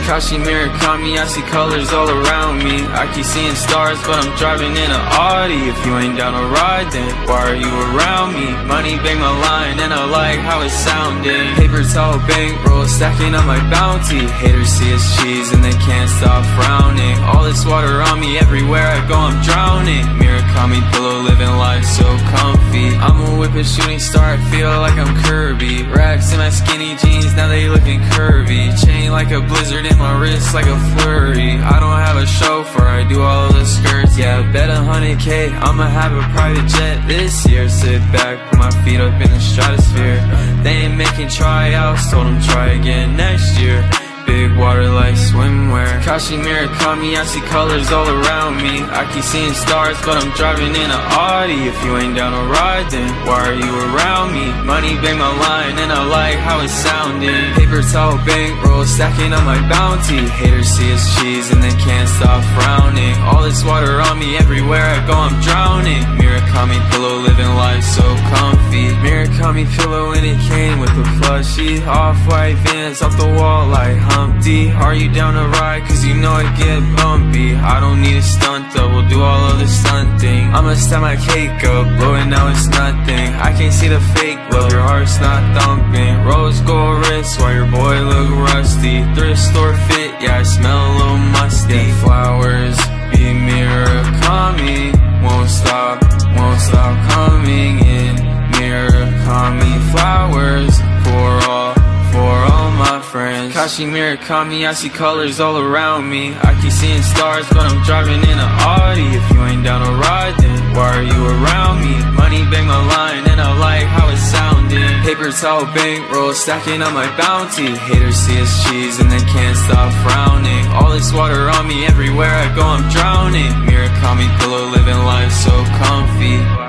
Takashi Murakami, I see colors all around me. I keep seeing stars, but I'm driving in an Audi. If you ain't down to ride, then why are you around me? Money bang my line, and I like how it sounded. Paper towel bankroll, stacking up my bounty. Haters see it's cheese, and they can't stop frowning. All this water on me, everywhere I go I'm drowning. Murakami pillow, living life so comfy. I'm a whip, a shooting star, I feel like I'm Kirby. Racks in my skinny jeans, now they looking curvy. Chain like a blizzard in my wrist like a flurry. I don't have a chauffeur, I do all of the skirts. Yeah, bet 100K, I'ma have a private jet this year. Sit back, put my feet up in the stratosphere. They ain't making tryouts, told them try again next year. Big water like swimwear. Takashi Murakami, I see colors all around me. I keep seeing stars, but I'm driving in an Audi. If you ain't down to ride, then why are you around me? Money bang my line, and I like how it sounded. Paper towel bankroll, stacking up my bounty. Haters see it's cheese, and they can't stop frowning. All this water on me, everywhere I go I'm drowning. Murakami pillow, living life so comfy. Murakami pillow, and it came with a plushie. Off-white Vans off the wall like Humpty. Are you down to ride? Cause you know it get bumpy. I don't need a stunt though, we'll do all of the stunting. I'ma stack my cake up, blow it now it's nothing. I can't see the fake love, your heart's not thumping. Rose gold wrist, while your boy look rusty. Thrift store fit, yeah I smell a little musty. Flowers, be Murakami. Won't stop coming in. Murakami flowers, for all my friends. Takashi Murakami, I see colors all around me. I keep seeing stars, but I'm driving in an Audi. If you ain't down to ride, then why are you around me? Money bang my line, and I like how it sounded. Paper towel bankroll, stacking up my bounty. Haters see it's cheese, and they can't stop frowning. All this water on me, everywhere I go I'm drowning. Murakami pillow, living life so comfy.